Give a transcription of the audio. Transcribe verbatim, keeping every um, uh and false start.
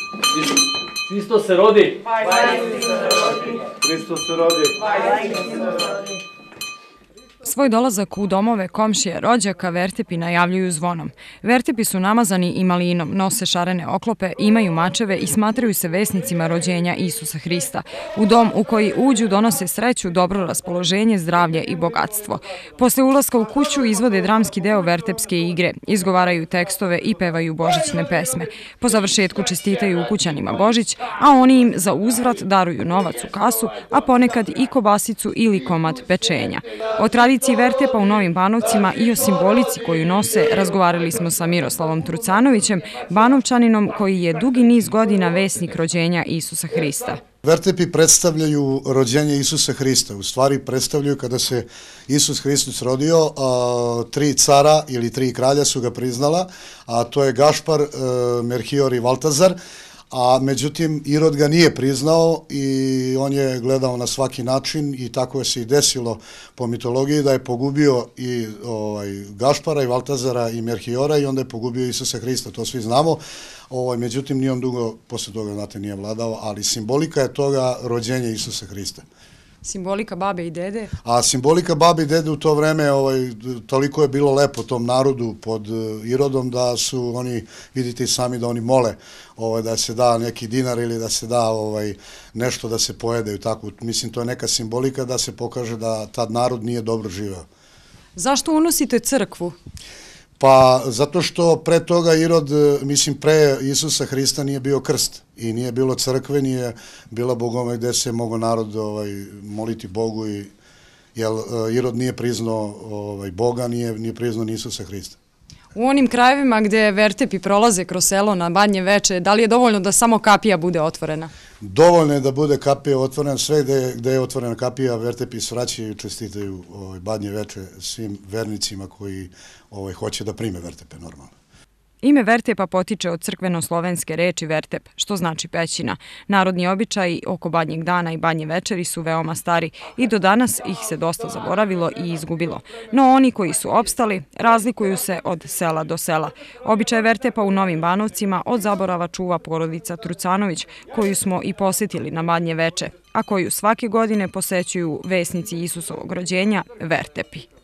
Hristos se rodi! Hristos se rodi! Svoj dolazak u domove komšije rođaka vertepi najavljuju zvonom. Vertepi su namazani i malinom, nose šarene oklope, imaju mačeve i smatraju se vesnicima rođenja Isusa Hrista. U dom u koji uđu donose sreću, dobro raspoloženje, zdravlje i bogatstvo. Posle ulaska u kuću izvode dramski deo vertepske igre, izgovaraju tekstove i pevaju božićne pesme. Po završetku čestitaju ukućanima Božić, a oni im za uzvrat daruju novac u kasu, a ponekad i kobasicu ili komad pečenja. O tradiciji vertepa u Novim Banovcima i o simbolici koju nose razgovarali smo sa Miroslavom Trucanovićem, Banovčaninom koji je dugi niz godina vesnik rođenja Isusa Hrista. Vertepi predstavljaju rođenje Isusa Hrista. U stvari predstavljaju kada se Isus Hristos rodio, tri cara ili tri kralja su ga priznala, a to je Gašpar, Melhior i Valtazar. A međutim, Irod ga nije priznao i on je gledao na svaki način i tako je se i desilo po mitologiji da je pogubio i ovaj, Gašpara i Valtazara i Melhiora i onda je pogubio Isusa Hrista, to svi znamo. Ovaj, međutim, nije on dugo posle toga, znate, nije vladao, ali simbolika je toga rođenje Isusa Hrista. Simbolika babe i dede? A simbolika babe i dede u to vreme, ovaj, toliko je bilo lepo tom narodu pod Irodom da su oni, vidite i sami da oni mole ovaj, da se da neki dinar ili da se da ovaj, nešto da se pojede i tako. Mislim, to je neka simbolika da se pokaže da tad narod nije dobro živeo. Zašto unosite crkvu? Pa zato što pre toga Irod, mislim pre Isusa Hrista nije bio krst i nije bilo crkve, nije bila bogoma gde se mogo narod ovaj, moliti Bogu, i, jer Irod nije priznao ovaj, Boga, nije, nije priznao ni Isusa Hrista. U onim krajevima gde vertepi prolaze kroz selo na Badnje veče, da li je dovoljno da samo kapija bude otvorena? Dovoljno je da bude kapija otvorena, sve gde, gde je otvorena kapija, vertepi svraćaju i čestitaju ovaj, Badnje veče svim vernicima koji ovaj, hoće da prime vertepe normalno. Ime vertepa potiče od crkveno-slovenske reči vertep, što znači pećina. Narodni običaji oko Badnjeg dana i Badnje večeri su veoma stari i do danas ih se dosta zaboravilo i izgubilo. No oni koji su opstali razlikuju se od sela do sela. Običaj vertepa u Novim Banovcima od zaborava čuva porodica Trucanović, koju smo i posetili na Badnje veče, a koju svake godine posećuju vesnici Isusovog rođenja, vertepi.